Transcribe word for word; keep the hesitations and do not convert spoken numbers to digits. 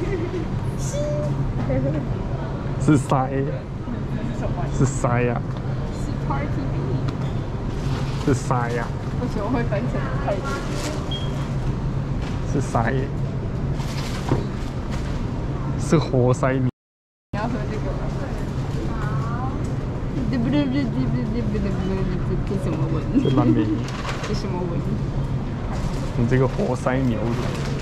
是塞，是塞呀， 是 party bee， 是塞呀， 为什么会翻成 party？ 是塞，是活塞米。 你要喝这个吗？好。对不对？对对对对对对对，这什么文？ 这蓝莓， 这什么文？ 你这个活塞牛乳。